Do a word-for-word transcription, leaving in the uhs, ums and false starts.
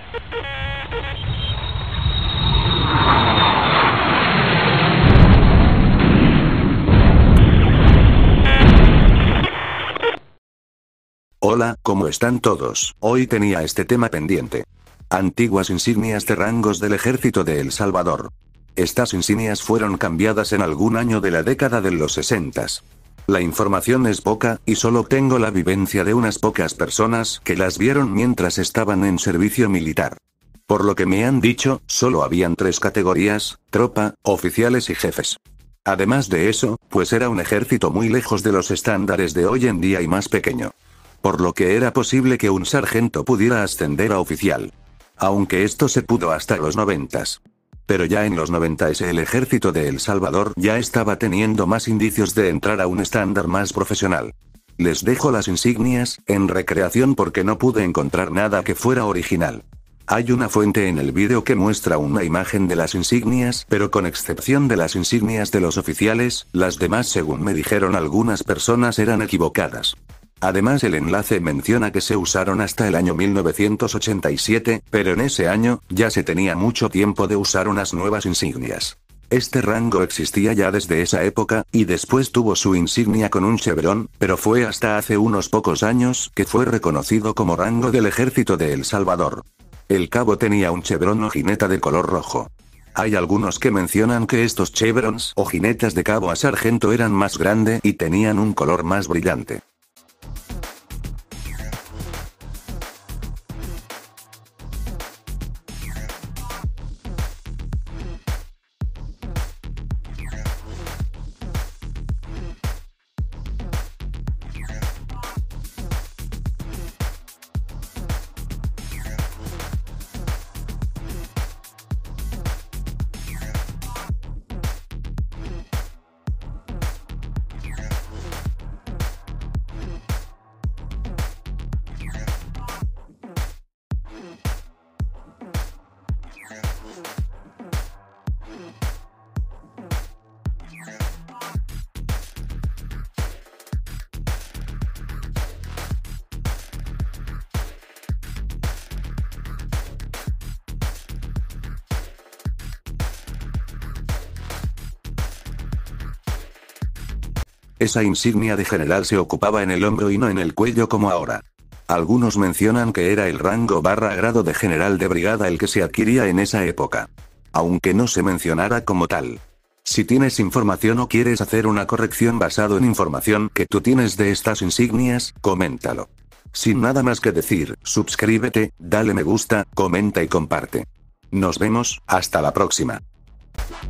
Hola, ¿cómo están todos? Hoy tenía este tema pendiente. Antiguas insignias de rangos del ejército de El Salvador. Estas insignias fueron cambiadas en algún año de la década de los sesentas. La información es poca, y solo tengo la vivencia de unas pocas personas que las vieron mientras estaban en servicio militar. Por lo que me han dicho, solo habían tres categorías: tropa, oficiales y jefes. Además de eso, pues era un ejército muy lejos de los estándares de hoy en día y más pequeño. Por lo que era posible que un sargento pudiera ascender a oficial. Aunque esto se pudo hasta los noventas. Pero ya en los noventas el ejército de El Salvador ya estaba teniendo más indicios de entrar a un estándar más profesional. Les dejo las insignias en recreación porque no pude encontrar nada que fuera original. Hay una fuente en el vídeo que muestra una imagen de las insignias, pero con excepción de las insignias de los oficiales, las demás, según me dijeron algunas personas, eran equivocadas. Además, el enlace menciona que se usaron hasta el año mil novecientos ochenta y siete, pero en ese año, ya se tenía mucho tiempo de usar unas nuevas insignias. Este rango existía ya desde esa época, y después tuvo su insignia con un chevrón, pero fue hasta hace unos pocos años que fue reconocido como rango del ejército de El Salvador. El cabo tenía un chevrón o jineta de color rojo. Hay algunos que mencionan que estos chevrons o jinetas de cabo a sargento eran más grande y tenían un color más brillante. Esa insignia de general se ocupaba en el hombro y no en el cuello como ahora. Algunos mencionan que era el rango barra grado de general de brigada el que se adquiría en esa época. Aunque no se mencionara como tal. Si tienes información o quieres hacer una corrección basado en información que tú tienes de estas insignias, coméntalo. Sin nada más que decir, suscríbete, dale me gusta, comenta y comparte. Nos vemos, hasta la próxima.